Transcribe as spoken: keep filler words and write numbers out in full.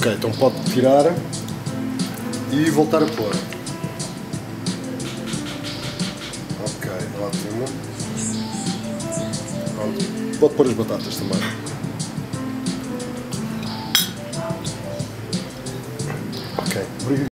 Ok, então pode tirar e voltar a pôr. Ok, ótimo. Pronto. Pode pôr as batatas também. Ok, obrigado.